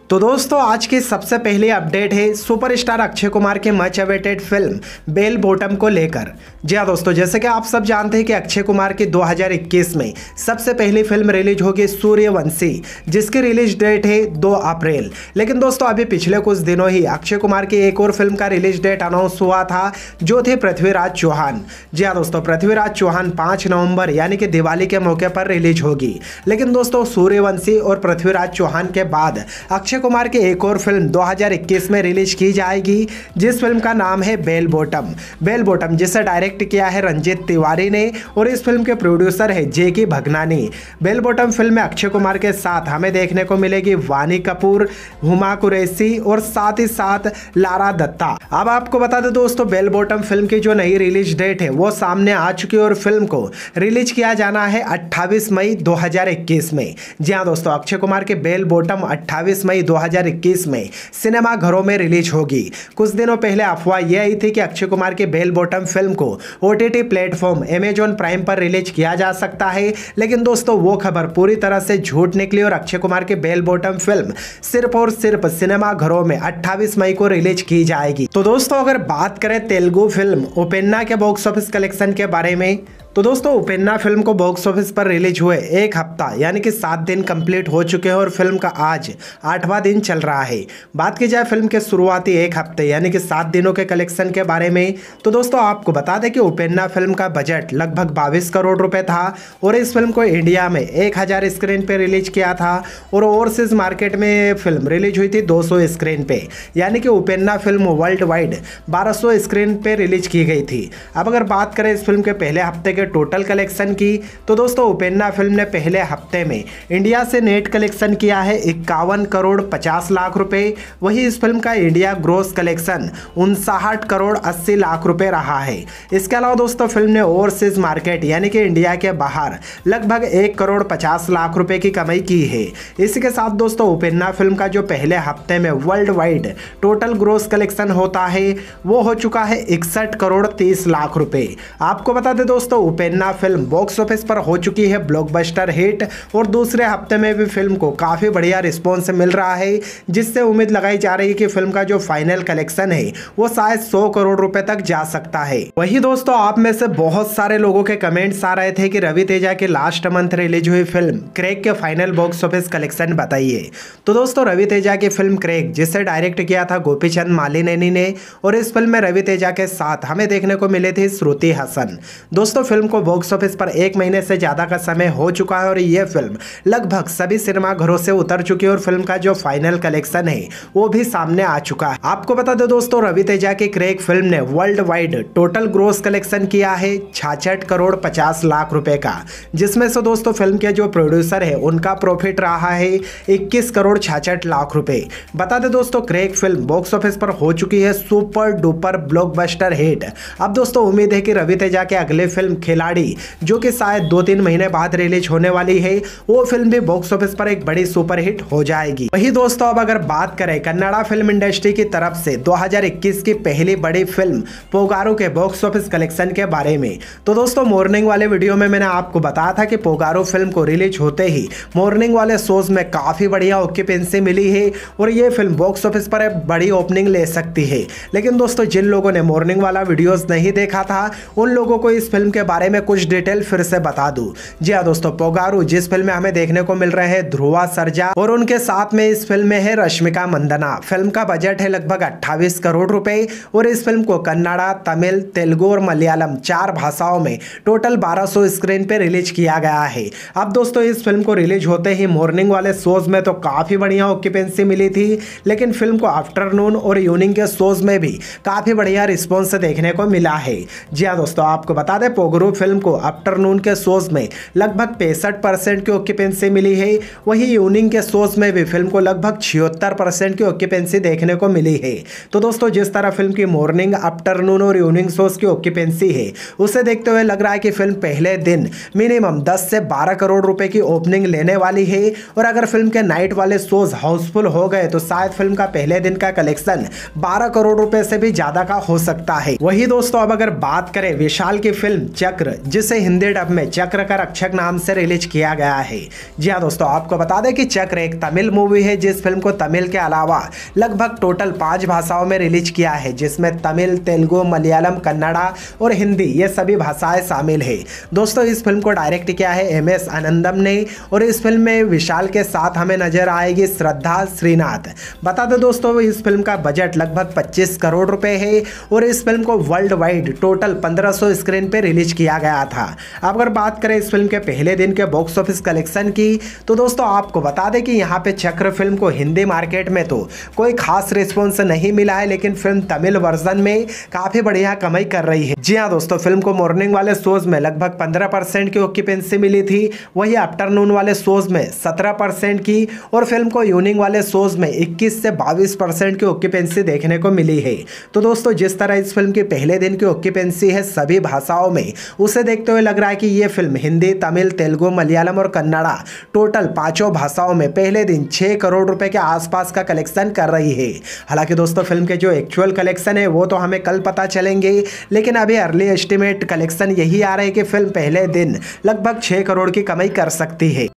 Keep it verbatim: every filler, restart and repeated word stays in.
तो दोस्तों आज की सबसे पहली अपडेट है सुपरस्टार अक्षय कुमार की much awaited film Bell Bottom को लेकर। जी हाँ दोस्तों, जैसे कि आप सब जानते हैं कि अक्षय कुमार की दो हज़ार इक्कीस में सबसे पहली फिल्म रिलीज होगी सूर्यवंशी, जिसकी रिलीज डेट है दो अप्रैल। लेकिन दोस्तों अभी पिछले कुछ दिनों ही अक्षय कुमार की एक और फिल्म का रिलीज डेट अनाउंस हुआ था, जो थे पृथ्वीराज चौहान। जी हाँ दोस्तों, पृथ्वीराज चौहान पाँच नवंबर यानी कि दिवाली के मौके पर रिलीज होगी। लेकिन दोस्तों सूर्यवंशी और पृथ्वीराज चौहान के बाद अक्षय कुमार की एक और फिल्म दो हज़ार इक्कीस में रिलीज की जाएगी, जिस फिल्म का नाम है बेल बॉटम। बेल बॉटम जिसे डायरेक्ट किया है रंजीत तिवारी ने और इस फिल्म के प्रोड्यूसर है जे के भगनानी। बेल बॉटम फिल्म में अक्षय कुमार के साथ हमें देखने को मिलेगी वानी कपूर, हुमा कुरैशी और साथ ही साथ लारा दत्ता। अब आपको बता दें दोस्तों, बेल बॉटम फिल्म की जो नई रिलीज डेट है वो सामने आ चुकी है और फिल्म को रिलीज किया जाना है अट्ठाईस मई दो हज़ार इक्कीस में। जी हाँ दोस्तों, अक्षय कुमार के बेल बॉटम अट्ठाईस मई दो हज़ार इक्कीस में सिनेमा घरों में रिलीज होगी। कुछ दिनों पहले अफवाह यह आई थी कि अक्षय कुमार के बेल बॉटम फिल्म को ओटीटी प्लेटफॉर्म अमेजॉन प्राइम पर रिलीज किया जा सकता है, लेकिन दोस्तों वो खबर पूरी तरह से झूठ निकली और अक्षय कुमार की बेल बॉटम फिल्म सिर्फ और सिर्फ सिनेमा घरों में अट्ठाईस मई को रिलीज की जाएगी। तो दोस्तों अगर बात करें तेलुगु फिल्म उपेन्ना के बॉक्स ऑफिस कलेक्शन के बारे में, तो दोस्तों उपेन्ना फिल्म को बॉक्स ऑफिस पर रिलीज हुए एक हफ्ता यानी कि सात दिन कंप्लीट हो चुके हैं और फिल्म का आज आठवां दिन चल रहा है। बात की जाए फिल्म के शुरुआती एक हफ्ते यानी कि सात दिनों के कलेक्शन के बारे में, तो दोस्तों आपको बता दें कि उपेन्ना फिल्म का बजट लगभग बाईस करोड़ रुपए था और इस फिल्म को इंडिया में एक हज़ार स्क्रीन पे रिलीज किया था और ओवरसीज मार्केट में फिल्म रिलीज हुई थी दो सौ स्क्रीन पे, यानी कि उपेन्ना फिल्म वर्ल्ड वाइड बारह सौ स्क्रीन पे रिलीज की गई थी। अब अगर बात करें इस फिल्म के पहले हफ्ते के टोटल कलेक्शन की, तो दोस्तों उपेन्ना फिल्म ने पहले हफ्ते में इंडिया से नेट कलेक्शन किया है इक्यावन करोड़ पचास लाख रुपए। वही इस फिल्म का इंडिया ग्रोस कलेक्शन उनसठ करोड़ अस्सी लाख रुपए रहा है। इसके अलावा दोस्तों फिल्म ने ओवरसीज मार्केट यानी कि इंडिया के बाहर लगभग एक करोड़ पचास लाख रुपए की कमाई की है। इसी के साथ दोस्तों उपेन्ना फिल्म का जो पहले हफ्ते में worldwide total gross collection होता है वो हो चुका है इकसठ करोड़ तीस लाख रुपए। आपको बता दें दोस्तों उपेन्ना फिल्म बॉक्स ऑफिस पर हो चुकी है ब्लॉकबस्टर हिट और दूसरे हफ्ते में भी फिल्म को काफी बढ़िया रिस्पॉन्स मिल रहा है, जिससे उम्मीद लगाई जा रही है कि फिल्म का जो फाइनल कलेक्शन है वो शायद सौ करोड़ रुपए तक जा सकता है। वही दोस्तों आप में से बहुत सारे लोगों के कमेंट्स आ रहे थे कि रवि तेजा की लास्ट मंथ रिलीज हुई फिल्म क्रेग के फाइनल बॉक्स ऑफिस कलेक्शन बताइए। तो दोस्तों रवि तेजा की फिल्म क्रेग, जिसे डायरेक्ट किया था गोपीचंद मालिनी ने और इस फिल्म में रवि तेजा के साथ हमें देखने को मिले थे श्रुति हसन। दोस्तों फिल्म को बॉक्स ऑफिस पर एक महीने से ज्यादा का समय हो चुका है और यह फिल्म लगभग सभी सिनेमा घरों से उतर चुकी है और फिल्म का जो फाइनल कलेक्शन है वो भी सामने आ चुका है। आपको बता दो दोस्तों रवि तेजा की क्रेग फिल्म ने worldwide total gross collection किया है छियासठ करोड़ पचास लाख रुपए का, जिसमें से दोस्तों फिल्म के जो प्रोड्यूसर है उनका प्रॉफिट रहा है इक्कीस करोड़ छियासठ लाख रुपए। बता दे दोस्तों क्रेग फिल्म बॉक्स ऑफिस पर हो चुकी है सुपर डुपर ब्लॉकबस्टर हिट। अब दोस्तों उम्मीद है कि रवि तेजा के अगले फिल्म खिलाड़ी, जो कि शायद दो तीन महीने बाद रिलीज होने वाली है, वो फिल्म भी बॉक्स ऑफिस पर एक बड़ी सुपर हिट हो जाएगी। वही दोस्तों अब अगर बात करें कन्नड़ा फिल्म इंडस्ट्री की तरफ से दो हज़ार इक्कीस की पहली बड़ी फिल्म पोगारू के बॉक्स ऑफिस कलेक्शन के बारे में, तो दोस्तों मॉर्निंग वाले वीडियो में मैंने आपको बताया था कि पोगारू फिल्म को रिलीज होते ही मॉर्निंग वाले शोज में काफी बढ़िया ऑक्यूपेंसी मिली है और ये फिल्म बॉक्स ऑफिस पर एक बड़ी ओपनिंग ले सकती है। लेकिन दोस्तों जिन लोगों ने मॉर्निंग वाला वीडियोस नहीं देखा था उन लोगों को इस फिल्म के बारे में कुछ डिटेल फिर से बता दूं। जी हाँ दोस्तों, पोगारू जिस फिल्म में हमें देखने को मिल रहे हैं ध्रुवा सर्जा और उनके साथ में इस फिल्म में है रश्मिका मंदना। फिल्म का बजट है लगभग अट्ठाईस करोड़ रुपए और इस फिल्म को कन्नड़ा, तमिल, तेलुगु और मलयालम चार भाषाओं में टोटल बारह सौ स्क्रीन पे रिलीज किया गया है। अब दोस्तों इस फिल्म को रिलीज होते ही मॉर्निंग वाले शोज में तो काफी बढ़िया ऑक्यूपेंसी मिली थी, लेकिन फिल्म को आफ्टरनून और इवनिंग के शोज में भी काफी बढ़िया रिस्पॉन्स देखने को मिला है। जी हाँ दोस्तों, आपको बता दें पोगारू फिल्म को आफ्टरनून के शोज में लगभग पैंसठ परसेंट की ऑक्यूपेंसी मिली है। वही इवनिंग के शोज में भी फिल्म को लगभग छिहत्तर परसेंट की ऑक्यूपेंसी देखने को मिली है। तो दोस्तों जिस तरह फिल्म की मॉर्निंग, आफ्टरनून और इवनिंग शोज की ऑक्यूपेंसी है उसे देखते हुए लग रहा है कि फिल्म पहले दिन मिनिमम दस से बारह करोड़ रुपए की ओपनिंग लेने वाली है और अगर फिल्म के नाइट वाले शोज हाउसफुल हो गए तो शायद फिल्म का पहले दिन का कलेक्शन बारह करोड़ रुपए से भी ज्यादा का हो सकता है। वही दोस्तों अब अगर बात करें विशाल की फिल्म चक चक्र, जिसे हिंदी डब में चक्र का रक्षक नाम से रिलीज किया गया है। जी हाँ दोस्तों, आपको बता दें कि चक्र एक तमिल मूवी है जिस फिल्म को तमिल के अलावा लगभग टोटल पांच भाषाओं में रिलीज किया है, जिसमें तमिल, तेलुगु, मलयालम, कन्नड़ा और हिंदी ये सभी भाषाएं शामिल है। दोस्तों इस फिल्म को डायरेक्ट किया है एम एस आनंदम ने और इस फिल्म में विशाल के साथ हमें नजर आएगी श्रद्धा श्रीनाथ। बता दें दोस्तों इस फिल्म का बजट लगभग पच्चीस करोड़ रुपए है और इस फिल्म को वर्ल्ड वाइड टोटल पंद्रह सौ स्क्रीन पे रिलीज किया गया था। अब अगर बात करें इस फिल्म के पहले दिन के बॉक्स ऑफिस कलेक्शन की, तो दोस्तों आपको बता दें कि यहाँ पे चक्र फिल्म को हिंदी मार्केट में तो कोई खास रिस्पॉन्स नहीं मिला है, लेकिन फिल्म तमिल वर्जन में काफी बढ़िया कमाई कर रही है। जी हाँ दोस्तों, फिल्म को मॉर्निंग वाले शोज में लगभग पंद्रह परसेंट की ऑक्यूपेंसी मिली थी, वही आफ्टरनून वाले शोज में सत्रह परसेंट की और फिल्म को इवनिंग वाले शोज में इक्कीस से बाईस परसेंट की ऑक्यूपेंसी देखने को मिली है। तो दोस्तों जिस तरह इस फिल्म की पहले दिन की ऑक्यूपेंसी है सभी भाषाओं में, उसे देखते हुए लग रहा है कि ये फिल्म हिंदी, तमिल, तेलुगु, मलयालम और कन्नड़ा टोटल पांचों भाषाओं में पहले दिन छह करोड़ रुपए के आसपास का कलेक्शन कर रही है। हालांकि दोस्तों फिल्म के जो एक्चुअल कलेक्शन है वो तो हमें कल पता चलेंगे, लेकिन अभी अर्ली एस्टिमेट कलेक्शन यही आ रहा है कि फिल्म पहले दिन लगभग छह करोड़ की कमाई कर सकती है।